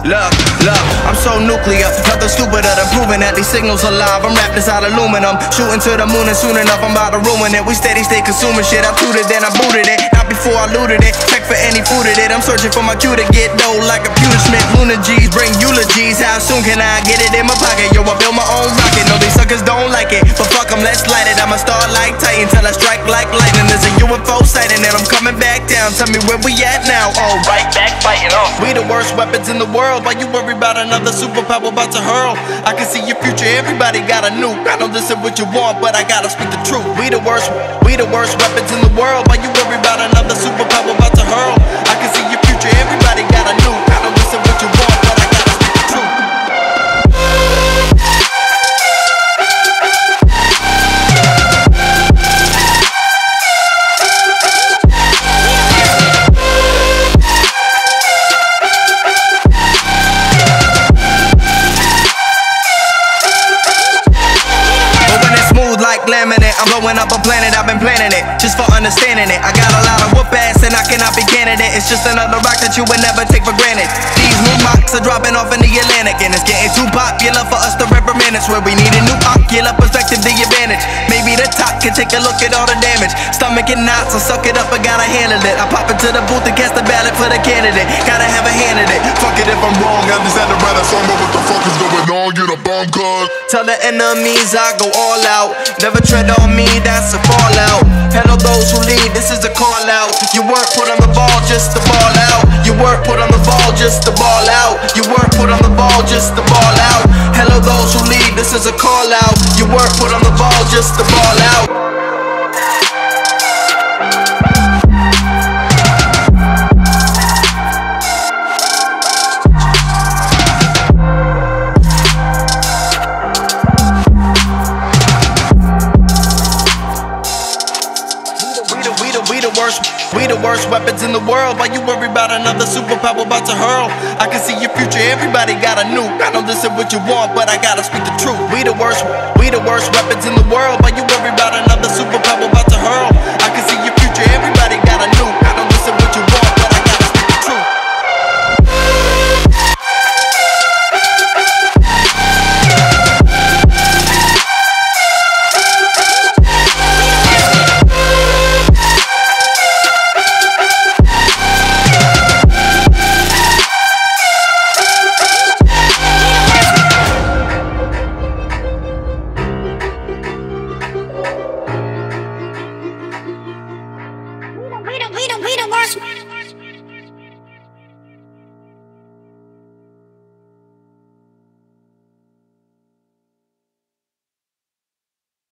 Look, I'm so nuclear, nothing stupider than proving that these signals are live. I'm wrapped inside aluminum, shooting to the moon, and soon enough I'm about to ruin it. We steady stay consuming shit, I tooted then I booted it. Not before I looted it, check for any food in it. I'm searching for my cue to get dough like a computer Smith. Lunar G's bring eulogies, how soon can I get it in my pocket? Yo, I build my own rocket, no these suckers don't like it, but fuck them, let's light it. I'ma start like Titan till I strike like lightning. There's a UFO sighting and I'm coming back down. Tell me where we at now, oh, right back fighting on. We the worst weapons in the world, why you worry about another superpower about to hurl? I can see your future, everybody got a nuke. I know this is what you want, but I gotta speak the truth. We the worst weapons in the world, why you worry about another superpower about to hurl? I can see your future, everybody got a nuke. I know this is what you want, but I gotta speak the truth. Like laminate, I'm blowing up a planet, I've been planning it just for understanding it. I got a lot of whoop ass and I cannot be candidate. It's just another rock that you would never take for granted. These new mocks are dropping off in the Atlantic, and it's getting too popular for us to reprimand. It's where we need a new ocular perspective, the advantage. Maybe the top can take a look at all the damage. Stomach and knots, I suck it up, I gotta handle it. I pop into the booth and cast the ballot for the candidate. Gotta have a hand in it. Fuck it if I'm wrong, I understand the right, so what the fuck is going on? Get a bomb cuz. Tell the enemies I go all out. Never tread on me, that's a fallout. Hello those who lead, this is a call out. You weren't put on the ball just to ball out. You weren't put on the ball just to ball out. You weren't put on the ball just to ball out. Hello those who lead, this is a call out. You weren't put on the ball just to ball out. We the worst weapons in the world, why you worry about another superpower about to hurl? I can see your future, everybody got a nuke. I know this is what you want, but I gotta speak the truth. We the worst weapons in the world, why you worry about another superpower about to hurl? I can see your future, everybody got a nuke. I know this is what you want, but I gotta speak the truth. We the worst.